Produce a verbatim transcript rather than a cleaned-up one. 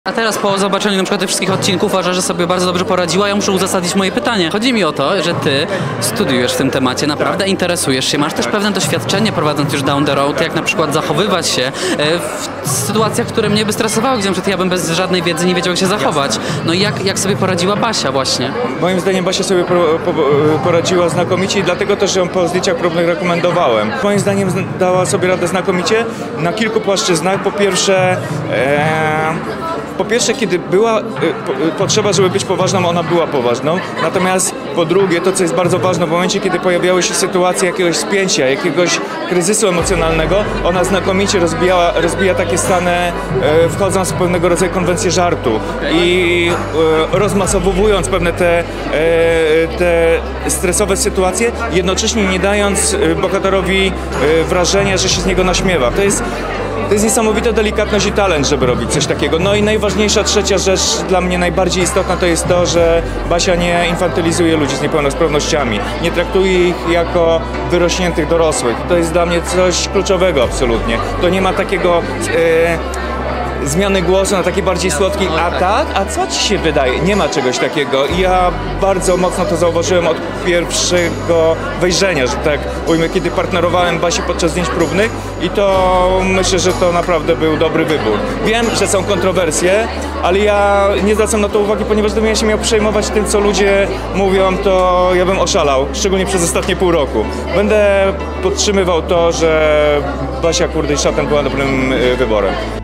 A teraz po zobaczeniu na przykład tych wszystkich odcinków uważam, że sobie bardzo dobrze poradziła. Ja muszę uzasadnić moje pytanie. Chodzi mi o to, że ty studiujesz w tym temacie, naprawdę interesujesz się, masz też pewne doświadczenie prowadząc już Down the Road, jak na przykład zachowywać się w sytuacjach, które mnie by stresowały, gdzie na przykład ja bym bez żadnej wiedzy nie wiedział, jak się zachować. No i jak, jak sobie poradziła Basia właśnie? Moim zdaniem Basia sobie po, po, poradziła znakomicie i dlatego też ją po zdjęciach próbnych rekomendowałem. Moim zdaniem dała sobie radę znakomicie na kilku płaszczyznach. Po pierwsze, e, po pierwsze kiedy była e, po, potrzeba, żeby być poważną, ona była poważną. Natomiast po drugie, to co jest bardzo ważne, w momencie kiedy pojawiały się sytuacje jakiegoś spięcia, jakiegoś kryzysu emocjonalnego, ona znakomicie rozbijała, rozbija takie stany, e, wchodząc w pewnego rodzaju konwencję żartu i e, rozmasowując pewne te, e, te stresowe sytuacje, jednocześnie nie dając bohaterowi e, wrażenia, że się z niego naśmiewa. To jest To jest niesamowita delikatność i talent, żeby robić coś takiego. No i najważniejsza trzecia rzecz, dla mnie najbardziej istotna, to jest to, że Basia nie infantylizuje ludzi z niepełnosprawnościami. Nie traktuje ich jako wyrośniętych dorosłych. To jest dla mnie coś kluczowego absolutnie. To nie ma takiego e, zmiany głosu na taki bardziej słodki, a tak? A co ci się wydaje? Nie ma czegoś takiego. I ja bardzo mocno to zauważyłem od pierwszego wejrzenia, że tak ujmę, kiedy partnerowałem Basi podczas zdjęć próbnych i to myślę, że to naprawdę był dobry wybór. Wiem, że są kontrowersje, ale ja nie zwracam na to uwagi, ponieważ gdybym ja się miał przejmować tym, co ludzie mówią, to ja bym oszalał, szczególnie przez ostatnie pół roku. Będę podtrzymywał to, że Basia Kurdej-Szaten była dobrym wyborem.